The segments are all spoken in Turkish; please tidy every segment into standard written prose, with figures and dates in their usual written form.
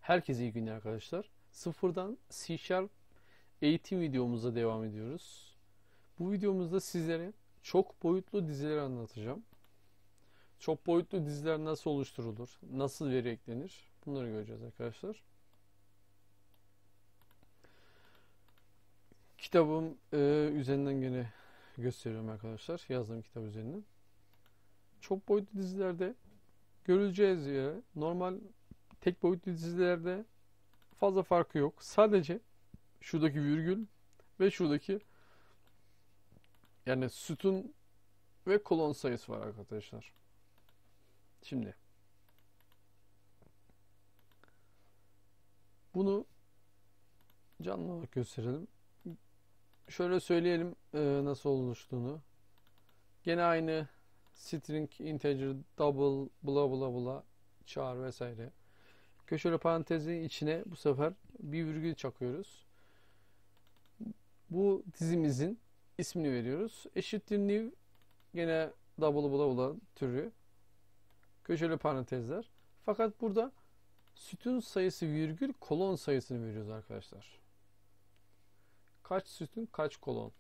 Herkese iyi günler arkadaşlar. Sıfırdan C Sharp eğitim videomuza devam ediyoruz. Bu videomuzda sizlere çok boyutlu dizileri anlatacağım. Çok boyutlu diziler nasıl oluşturulur, nasıl veri eklenir bunları göreceğiz arkadaşlar. Kitabım üzerinden gene gösteriyorum arkadaşlar. Yazdığım kitap üzerinden. Çok boyutlu dizilerde görüleceğiz yere normal tek boyutlu dizilerde fazla farkı yok. Sadece şuradaki virgül ve şuradaki yani sütun ve kolon sayısı var arkadaşlar. Şimdi bunu canlı olarak gösterelim. Şöyle söyleyelim nasıl oluştuğunu. Gene aynı string, integer, double, bla bla bla, char vesaire. Köşeli parantezin içine bu sefer bir virgül çakıyoruz. Bu dizimizin ismini veriyoruz. Eşittir new, gene double bla bla türü. Köşeli parantezler. Fakat burada sütun sayısı virgül kolon sayısını veriyoruz arkadaşlar. Kaç sütun kaç kolon.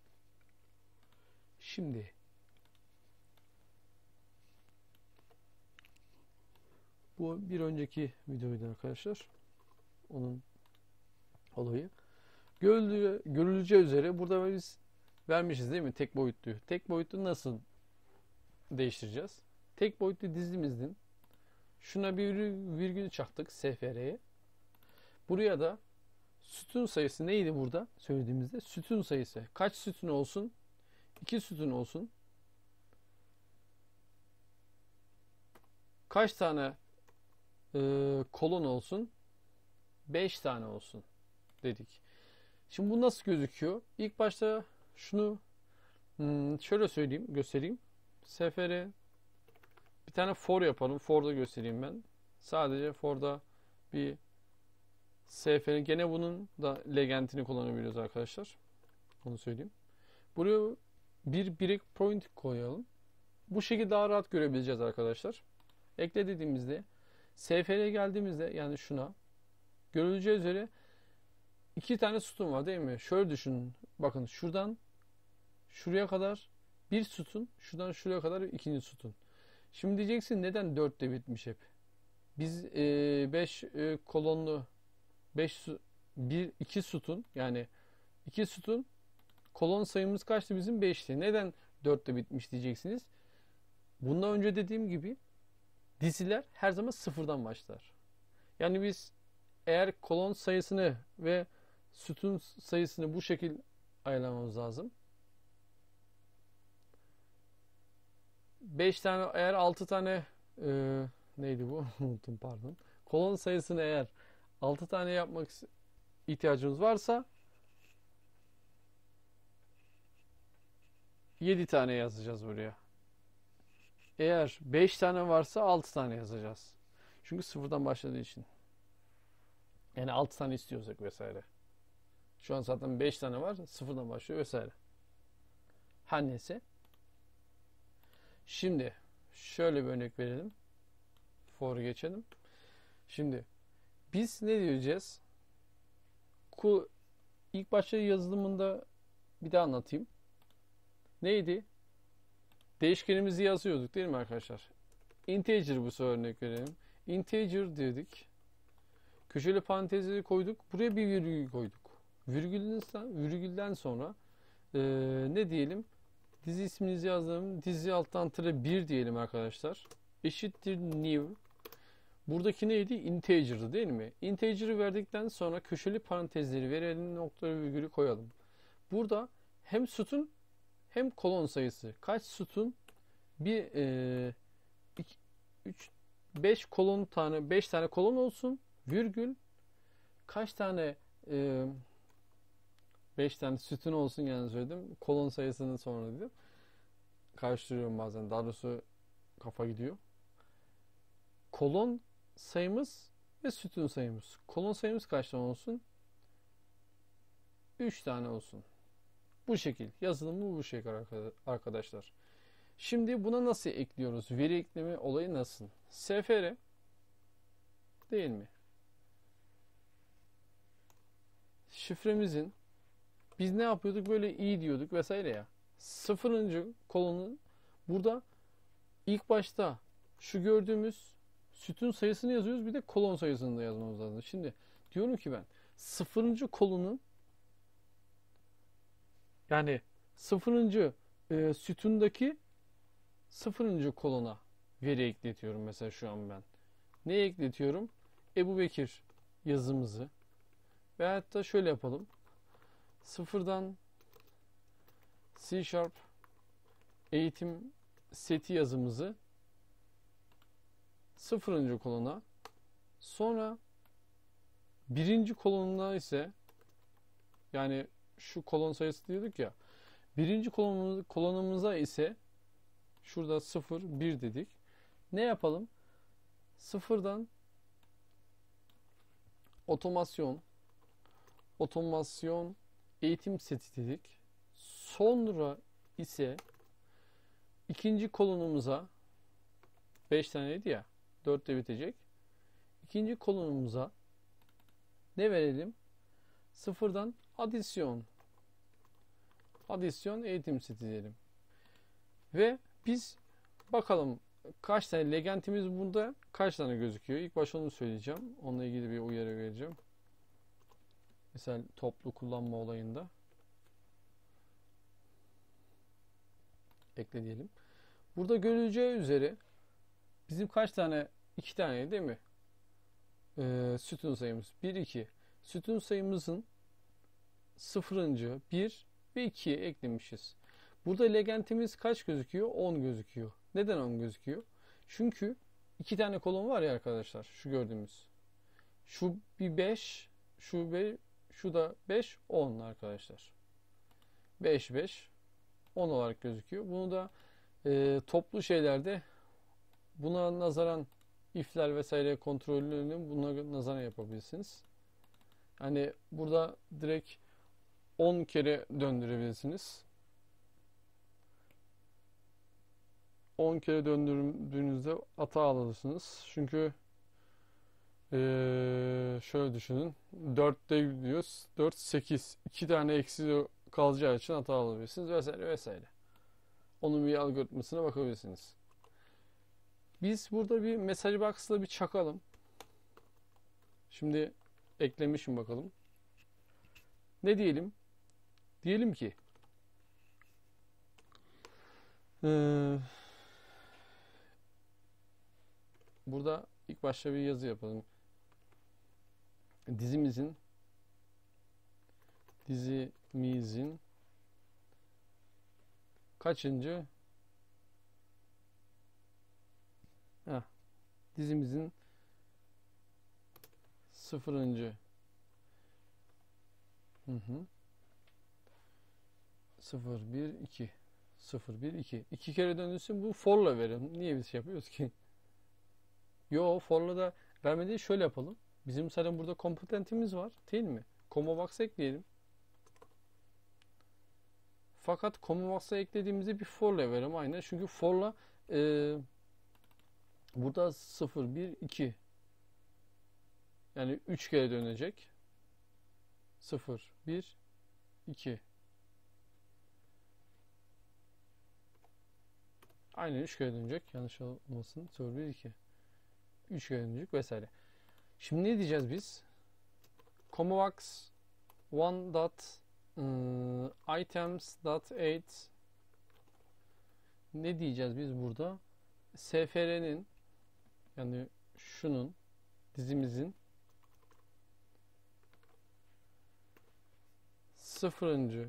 Şimdi bu bir önceki videoydu arkadaşlar. Onun olayı. Görüleceği üzere burada biz vermişiz değil mi? Tek boyutlu. Tek boyutlu nasıl değiştireceğiz? Tek boyutlu dizimizin şuna bir virgül çaktık SFR'ye. Buraya da sütun sayısı neydi burada söylediğimizde? Sütun sayısı. Kaç sütun olsun? 2 sütun olsun. Kaç tane kolon olsun? 5 tane olsun dedik. Şimdi bu nasıl gözüküyor? İlk başta şunu şöyle söyleyeyim, göstereyim. SFR bir tane for yapalım. For'da göstereyim ben. Sadece for'da bir SFR. Gene bunun da legendini kullanabiliyoruz arkadaşlar. Onu söyleyeyim. Buraya bir breakpoint koyalım. Bu şekilde daha rahat görebileceğiz arkadaşlar. Ekle dediğimizde SFR'ye geldiğimizde yani şuna görüleceği üzere iki tane sütun var değil mi? Şöyle düşünün. Bakın şuradan şuraya kadar bir sütun, şuradan şuraya kadar ikinci sütun. Şimdi diyeceksin neden 4'te bitmiş hep? Biz 5 kolonlu 5 1 2 sütun yani 2 sütun kolon sayımız kaçtı bizim? 5'ti. Neden 4'te bitmiş diyeceksiniz. Bundan önce dediğim gibi diziler her zaman sıfırdan başlar. Yani biz eğer kolon sayısını ve sütun sayısını bu şekil ayarlamamız lazım. 5 tane eğer 6 tane neydi bu? Unuttum pardon. Kolon sayısını eğer 6 tane yapmak ihtiyacımız varsa 7 tane yazacağız buraya. Eğer 5 tane varsa 6 tane yazacağız. Çünkü sıfırdan başladığı için. Yani 6 tane istiyorsak vesaire. Şu an zaten 5 tane var. Sıfırdan başlıyor vesaire. Her neyse. Şimdi şöyle bir örnek verelim. For'u geçelim. Şimdi biz ne diyeceğiz? İlk başta yazılımında bir daha anlatayım. Neydi? Değişkenimizi yazıyorduk değil mi arkadaşlar? Integer bu örnek verelim. Integer dedik. Köşeli parantezleri koyduk. Buraya bir virgül koyduk. Virgülden sonra ne diyelim? Dizi isminizi yazalım. Dizi alttan tere 1 diyelim arkadaşlar. Eşittir new. Buradaki neydi? Integer'dı değil mi? Integer'ı verdikten sonra köşeli parantezleri verelim. Nokta virgülü koyalım. Burada hem sütun hem kolon sayısı. Kaç sütun? 5 kolon tane 5 tane kolon olsun. Virgül kaç tane 5 tane sütun olsun yani söyledim. Kolon sayısının sonra dedim. Karıştırıyorum bazen. Daha doğrusu kafa gidiyor. Kolon sayımız ve sütun sayımız. Kolon sayımız kaç tane olsun? 3 tane olsun. Bu şekil. Yazılımı bu şekil arkadaşlar. Şimdi buna nasıl ekliyoruz? Veri ekleme olayı nasıl? SFR değil mi? şifremizin biz ne yapıyorduk? Böyle i diyorduk vesaire ya. Sıfırıncı kolonun burada ilk başta şu gördüğümüz sütun sayısını yazıyoruz. Bir de kolon sayısını da yazmamız lazım. Şimdi diyorum ki ben sıfırıncı kolonun yani sıfırıncı sütundaki sıfırıncı kolona veri ekletiyorum mesela şu an ben. Ne ekletiyorum? Ebu Bekir yazımızı. Veyahut da şöyle yapalım. Sıfırdan C# eğitim seti yazımızı sıfırıncı kolona, sonra birinci kolonuna ise yani şu kolon sayısı diyorduk ya, birinci kolonumuza ise şurada 0 1 dedik. Ne yapalım? Sıfırdan otomasyon eğitim seti dedik. Sonra ise ikinci kolonumuza 5 taneydi ya, 4 de bitecek. İkinci kolonumuza ne verelim? Sıfırdan adisyon eğitim seti diyelim. Ve biz bakalım kaç tane legentimiz burada kaç tane gözüküyor. İlk başta onu söyleyeceğim. Onunla ilgili bir uyarı vereceğim. Mesela toplu kullanma olayında. Ekle diyelim. Burada görüleceği üzere bizim kaç tane? 2 tane değil mi? Sütun sayımız. 1, 2. Sütun sayımızın sıfırıncı 1 ve 2'ye eklemişiz. Burada legentimiz kaç gözüküyor? 10 gözüküyor. Neden 10 gözüküyor? Çünkü 2 tane kolon var ya arkadaşlar. Şu gördüğümüz. Şu bir 5, şu da 5, 10 arkadaşlar. 5, 5, 10 olarak gözüküyor. Bunu da toplu şeylerde buna nazaran if'ler vesaire kontrollerini buna nazaran yapabilirsiniz. Hani burada direkt 10 kere döndürebilirsiniz. 10 kere döndürdüğünüzde hata alırsınız. Çünkü şöyle düşünün. 4'te gidiyoruz. 4, 8. 2 tane eksi kalacağı için hata alabilirsiniz vesaire vesaire. Onun bir algoritmasına bakabilirsiniz. Biz burada bir mesaj box'la bir çakalım. Şimdi eklemişim bakalım. Ne diyelim? Diyelim ki burada ilk başta bir yazı yapalım. Dizimizin kaçıncı? Dizimizin sıfırıncı. 0, 1, 2. 0, 1, 2. 2 kere döndürsün, bu for'la verin. Niye biz şey yapıyoruz ki? Yo, for'la da vermediği şöyle yapalım. Bizim zaten burada kompetentimiz var değil mi? Comma box ekleyelim. Fakat comma box'a eklediğimizde bir for'la verelim aynen. Çünkü for'la burada 0, 1, 2. Yani 3 kere dönecek. 0, 1, 2. Aynen 3 kere dönecek. Yanlış olmasın. 0, 1, 2. 3 kere dönecek vesaire. Şimdi ne diyeceğiz biz? Commabox one dot items dot eight, ne diyeceğiz biz burada? SFR'nin yani şunun dizimizin sıfırıncı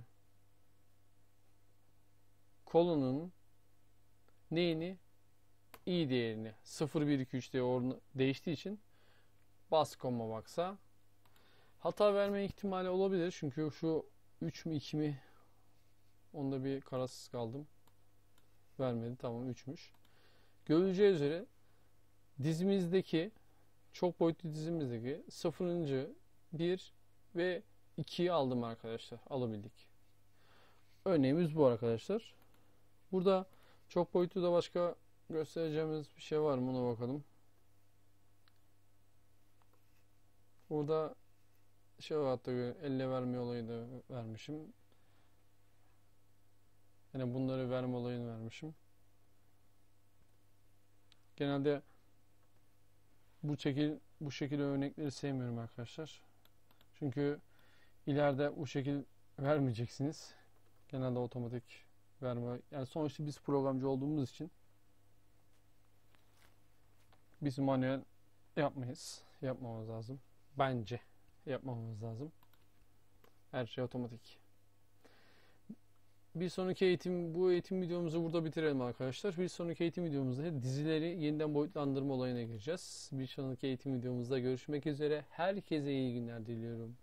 kolonun neyini? I değerini 0, 1, 2, 3 diye değiştiği için bas Commabox'a. Hata verme ihtimali olabilir. Çünkü şu 3 mü 2 mi? Onda bir kararsız kaldım. Vermedi. Tamam 3'müş. Görüleceği üzere dizimizdeki çok boyutlu dizimizdeki 0. 1 ve 2'yi aldım arkadaşlar. Alabildik. Örneğimiz bu arkadaşlar. Burada çok boyutlu da başka göstereceğimiz bir şey var mı? Ona bakalım. Burada şey hatta elle verme olayı da vermişim. Yani bunları verme olayını vermişim. Genelde bu şekil örnekleri sevmiyorum arkadaşlar. Çünkü ileride bu şekil vermeyeceksiniz. Genelde otomatik verme. Yani sonuçta biz programcı olduğumuz için biz manuel yapmayız. Yapmamız lazım. Bence yapmamamız lazım. Her şey otomatik. Bir sonraki bu eğitim videomuzu burada bitirelim arkadaşlar. Bir sonraki eğitim videomuzda dizileri yeniden boyutlandırma olayına gireceğiz. Bir sonraki eğitim videomuzda görüşmek üzere. Herkese iyi günler diliyorum.